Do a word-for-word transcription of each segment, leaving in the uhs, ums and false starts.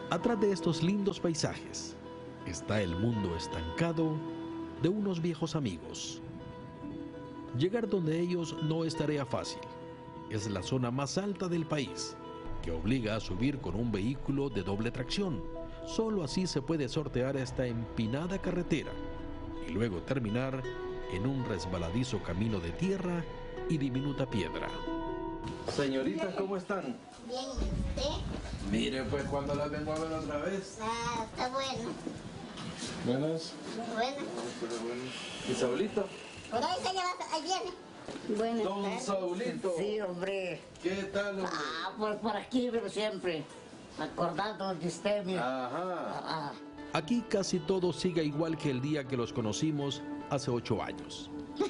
Atrás de estos lindos paisajes está el mundo estancado de unos viejos amigos. Llegar donde ellos no es tarea fácil. Es la zona más alta del país, que obliga a subir con un vehículo de doble tracción. Solo así se puede sortear esta empinada carretera y luego terminar en un resbaladizo camino de tierra y diminuta piedra. Señoritas, ¿cómo están? Bien, ¿y usted? Mire, pues, cuando las vengo a ver otra vez. Ah, está bueno. Buenas. Bueno. ¿Y Saulito? Por ahí se lleva, ahí viene. Buenas Don tardes. Saulito. Sí, hombre. ¿Qué tal, hombre? Ah, pues por aquí vivo siempre, acordándonos de usted, mira. Ajá. Ah, Aquí casi todo sigue igual que el día que los conocimos hace ocho años.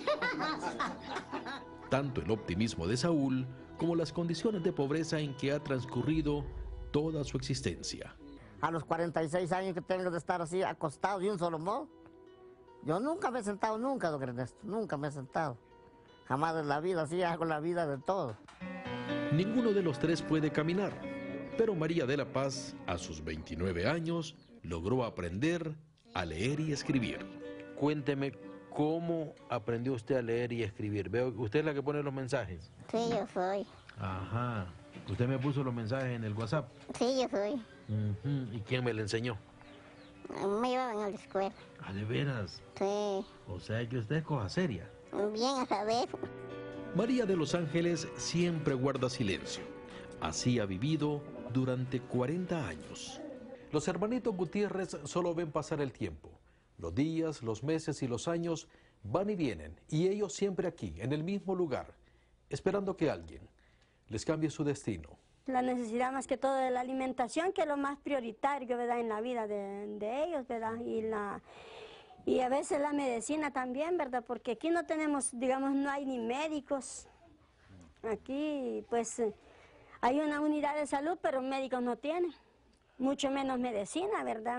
Tanto el optimismo de Saúl como las condiciones de pobreza en que ha transcurrido toda su existencia. a los cuarenta y seis años que tengo de estar así, acostado de un solo modo, yo nunca me he sentado, nunca, don Ernesto, nunca me he sentado. Jamás en la vida, así hago la vida de todo. Ninguno de los tres puede caminar, pero María de la Paz, a sus veintinueve años, logró aprender a leer y escribir. Cuénteme, ¿cómo aprendió usted a leer y escribir? Veo que usted es la que pone los mensajes. Sí, yo soy. Ajá. Usted me puso los mensajes en el WhatsApp. Sí, yo soy. Uh-huh. ¿Y quién me le enseñó? Me llevaban a la escuela. Ah, ¿de veras? Sí. O sea que usted es cosa seria. Bien a saber. María de los Ángeles siempre guarda silencio. Así ha vivido durante cuarenta años. Los hermanitos Gutiérrez solo ven pasar el tiempo. Los días, los meses y los años van y vienen, y ellos siempre aquí, en el mismo lugar, esperando que alguien les cambie su destino. La necesidad más que todo de la alimentación, que es lo más prioritario, ¿verdad?, en la vida de, de ellos, ¿verdad? Y, la, y a veces la medicina también, ¿verdad? Porque aquí no tenemos, digamos, no hay ni médicos. Aquí, pues, hay una unidad de salud, pero médicos no tienen. Mucho menos medicina, ¿verdad?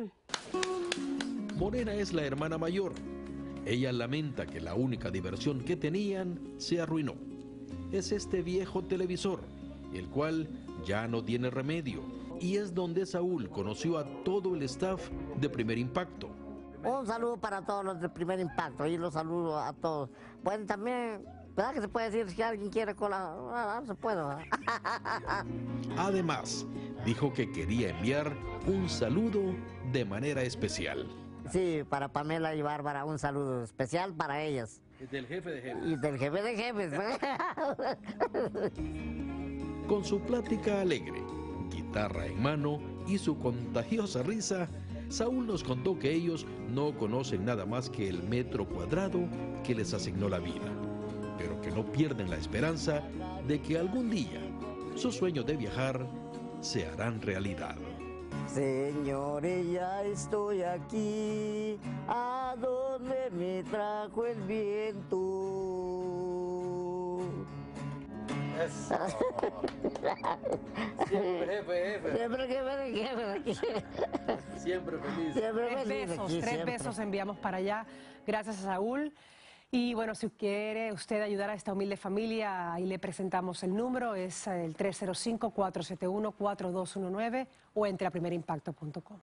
Morena es la hermana mayor. Ella lamenta que la única diversión que tenían se arruinó. Es este viejo televisor, el cual ya no tiene remedio. Y es donde Saúl conoció a todo el staff de Primer Impacto. Un saludo para todos los de Primer Impacto, y los saludo a todos. Bueno, también, ¿verdad que se puede decir si alguien quiere cola? Ah, se puede, ¿verdad? Además, dijo que quería enviar un saludo de manera especial. Sí, para Pamela y Bárbara, un saludo especial para ellas. Del jefe de jefes. Y del jefe de jefes. Con su plática alegre, guitarra en mano y su contagiosa risa, Saúl nos contó que ellos no conocen nada más que el metro cuadrado que les asignó la vida, pero que no pierden la esperanza de que algún día sus sueños de viajar se harán realidad. Señores, ya estoy aquí, a donde me trajo el viento. Eso. Siempre jefe, jefe. Siempre jefe, jefe aquí. Siempre feliz. Siempre Tres feliz besos, aquí, tres siempre. besos enviamos para allá, gracias a Saúl. Y bueno, si quiere usted ayudar a esta humilde familia, ahí le presentamos el número, es el tres cero cinco, cuatro siete uno, cuatro dos uno nueve o entre a primer impacto punto com.